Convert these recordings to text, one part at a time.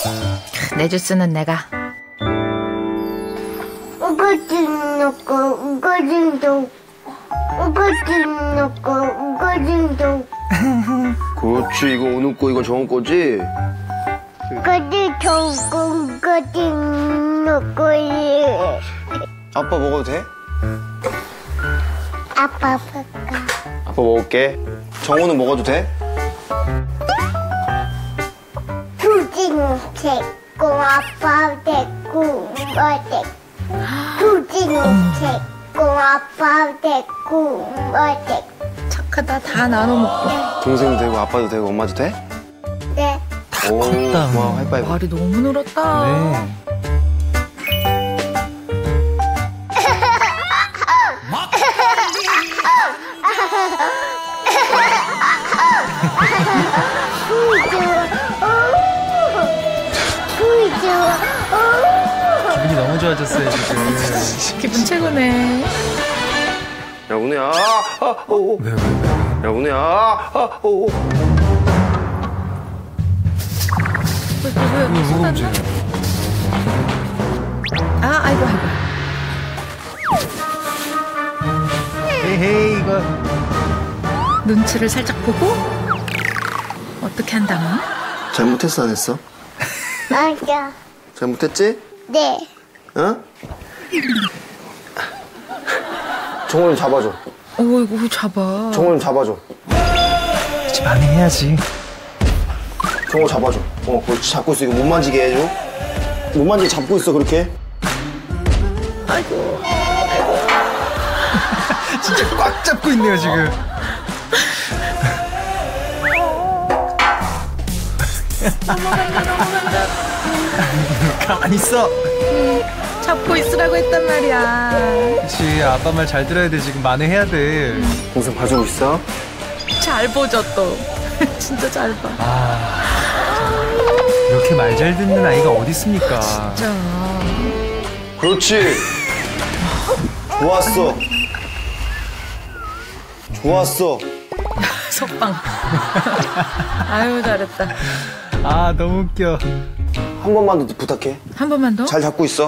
내 주스는 내가. 우거진 넣고 우거진 도 우거진 넣고 우거진 도. 그렇지, 이거 오늘 거, 이거 정원 거지? 우거진 좋고 우거진 넣고. 아빠 먹어도 돼? 아빠 볼까? 아빠 먹을게. 정우는 먹어도 돼? 두진 됐고 아빠 됐고 엄마 됐고. 두진 됐고 아빠 됐고 엄마 됐고. 착하다. 다 나눠 먹고. 동생도 되고, 아빠도 되고, 엄마도 돼? 네. 오, 컸다. 와, 하이파이브. 말이 너무 늘었다. 네. 기분이 너무 좋아졌어요, 지금. 기분 최고네. 야, 은혜야. 왜? 야, 은혜야. 왜 뭐가 문제야? 아, 아이고. 헤이, 이거. 눈치를 살짝 보고 어떻게 한다면? 잘못했어, 안 했어? 맞아. 잘못했지? 네. 어? 정우 좀 잡아줘. 이거 잡아. 정우 좀 잡아줘. 이제 만회해야지. 정우 잡아줘. 그렇지. 잡고 있어. 이거 못 만지게 해줘. 못 만지게 잡고 있어, 그렇게. 아이고. 진짜 꽉 잡고 있네요, 지금. 넘어간다. 가만히 있어. 잡고 있으라고 했단 말이야. 그렇지, 아빠 말 잘 들어야 돼. 지금 만회해야 돼. 동생 봐주고 있어. 잘 보죠 또. 진짜 잘 봐. 이렇게 말 잘 듣는 아이가 어디 있습니까? 진짜. 그렇지. 좋았어. 좋았어. 석방. 아유, 잘했다. 아, 너무 웃겨. 한 번만 더 부탁해. 한 번만 더? 잘 잡고 있어.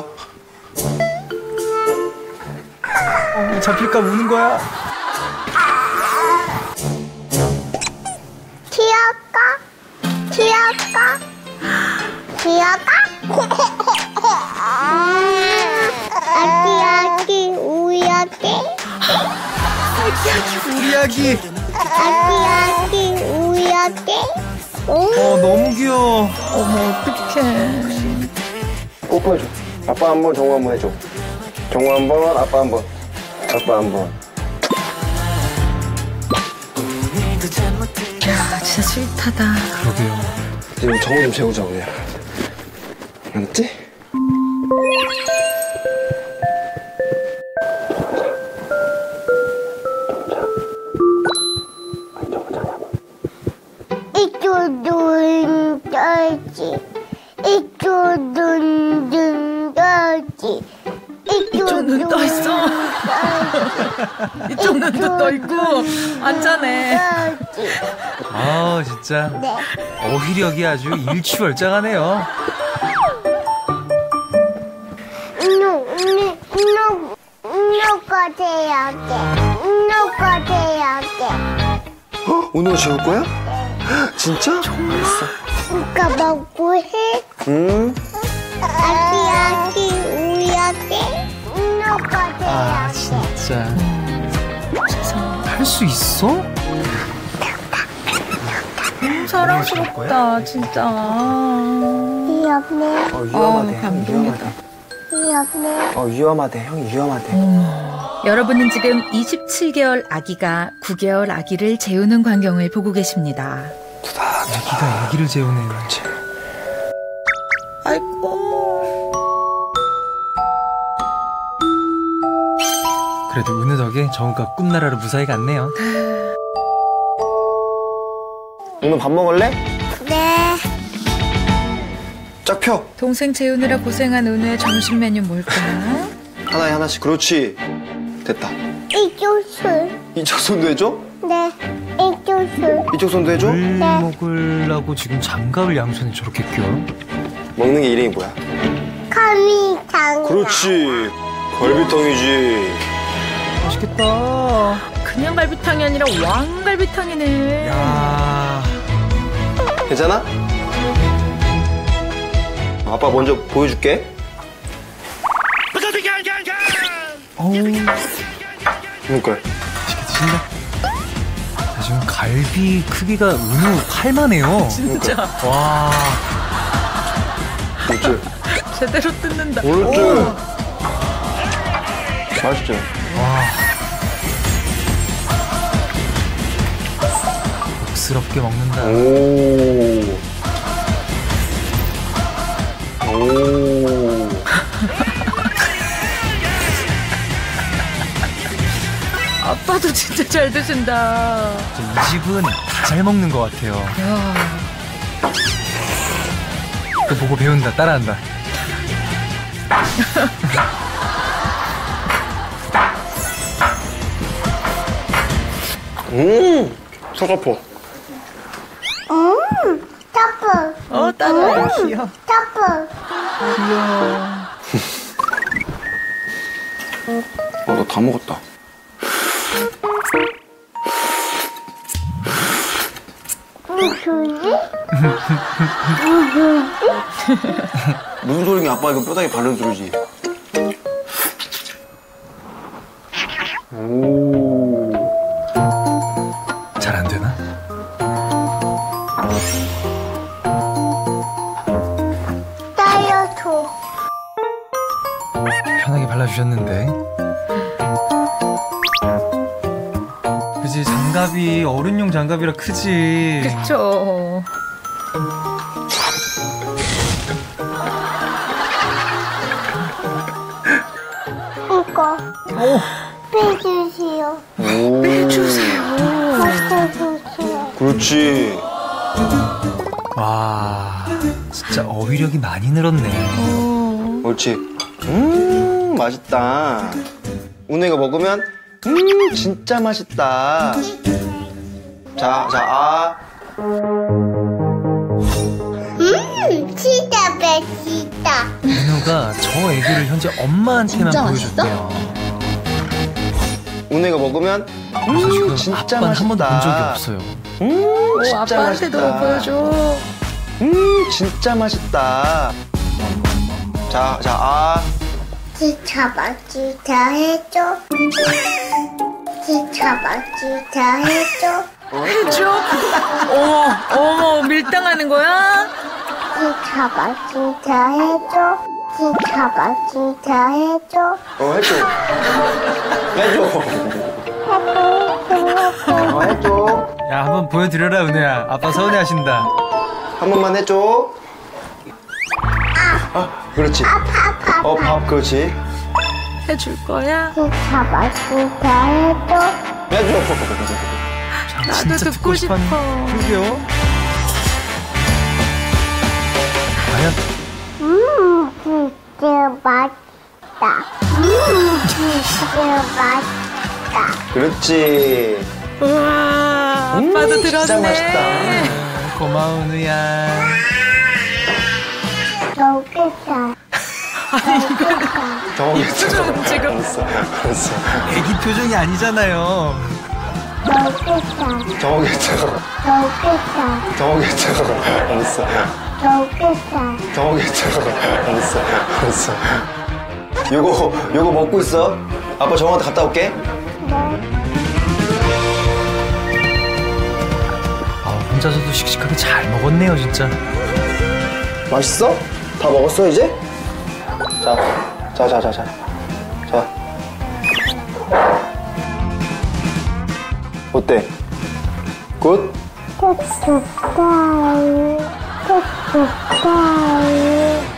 잡힐까 우는 거야. 튀어가 아기 우야기 우리 아기. 아기 우야기. 너무 귀여워. 어머, 어떡해. 뽀뽀해줘. 아빠 한 번, 정우 한 번 해줘. 정우 한 번, 아빠 한 번. 아빠 한 번. 야, 진짜 스윗하다. 그러게요. 지금 정우 좀 재우자, 우리. 알았지? 이쪽 눈 떠지 이쪽 눈 떠지 이쪽 눈 떠 있어. 이쪽 눈도 떠 있고 안 자네. 아, 진짜. 네. 어휘력이 아주 일취월장하네요. 누가 돼야 돼. 누가 돼야 돼. 오늘 재울 거야? 진짜? 알았어. 누가 먹고 해? 응? 아기 우야기. 누가 돼야 아, 돼. 진짜. 할 수 있어? 사랑스럽다, 진짜. 귀엽네. 위험하대. 감동이다. 귀엽네. 위험하대. 형이 위험하대. 여러분은 지금 27개월 아기가 9개월 아기를 재우는 광경을 보고 계십니다. 아기가 아기를 재우네요. 아이고. 그래도 은우 덕에 정우가 꿈나라로 무사히 갔네요. 오늘 밥 먹을래? 네. 짝 펴. 동생 재우느라 고생한 은우의 점심 메뉴 뭘까? 하나에 하나씩. 그렇지. 됐다. 이쪽 술. 이쪽 손도 해줘? 네. 이쪽 술. 이쪽 손도 해줘? 물 네. 먹으려고 지금 장갑을 양손에 저렇게 껴? 먹는 게 이름이 뭐야? 거미탕. 그렇지. 갈비탕이지. 맛있겠다. 그냥 갈비탕이 아니라 왕갈비탕이네. 야. 괜찮아? 아빠 먼저 보여줄게. 어우, 그러니까. 맛있게 드신다. 자, 지금 갈비 크기가 은우 팔만해요. 진짜 와. 그렇지. 제대로 뜯는다. 그렇지. 맛있죠? 와. 복스럽게 먹는다. 오. 오. 아빠도 진짜 잘 드신다. 이 집은 다 잘 먹는 것 같아요. 야. 또 보고 배운다, 따라한다. 속 아파. 터프. 따라해. 귀여워. 터프. 너 다 먹었다. 무슨 소리냐? 아빠 이거 뼈다귀 바른 소리지. 오. 잘 안 되나? 따여줘. 편하게 발라주셨는데. 그지, 장갑이 어른용 장갑이라 크지. 그쵸. 이거. 빼주세요. 오. 빼주세요. 그렇지. 와, 진짜 어휘력이 많이 늘었네. 그렇지. 맛있다. 은혜가 먹으면 진짜 맛있다. 자, 아. 진짜 맛있다. 은우가 저 애교를 현재 엄마한테만 보여줬대요. 은혜가 먹으면 그래서 지금 진짜 아빠는 한 번도 본 적이 맛있다. 없어요. 진짜 아빠한테도 맛있다. 보여줘. 진짜 맛있다. 자, 아. 진짜 맛있다 해줘. 진짜 맛있다 해줘. 해줘? 어머, 밀당하는 거야? 진짜 맛있다 해줘. 진짜 맛있다 해줘. 해줘. 해줘. 야, 한번 보여드려라, 은혜야. 아빠 서운해하신다. 한 번만 해줘. 그렇지. 밥, 그렇지. 해줄 거야? 진짜 맛있다 해줘. 해줘. 자, 나도 진짜 듣고 싶어. 그러게요. 과연 진짜 맛있다. 진짜 맛있다. 그렇지. 우와, 아빠도 들었네. 진짜 맛있다. 고마워, 은우야. 좋겠다. 정했어. 지금 알았어. 애기 표정이 아니잖아요. 좋겠다. 정했어. 좋겠다. 정했어. 알았어. 좋겠다. 알았어. 요거 먹고 있어. 아빠 정한테 갔다 올게. 아, 혼자서도 씩씩하게 잘 먹었네요, 진짜. 맛있어? 다 먹었어 이제? 자. 어때? 굿? 좋겠다. 좋겠다.